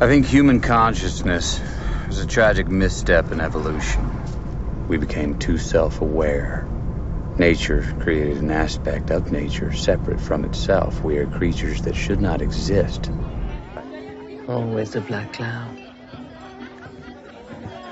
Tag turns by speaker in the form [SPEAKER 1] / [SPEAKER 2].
[SPEAKER 1] I think human consciousness was a tragic misstep in evolution. We became too self-aware. Nature created an aspect of nature separate from itself. We are creatures that should not exist.
[SPEAKER 2] Always a black cloud.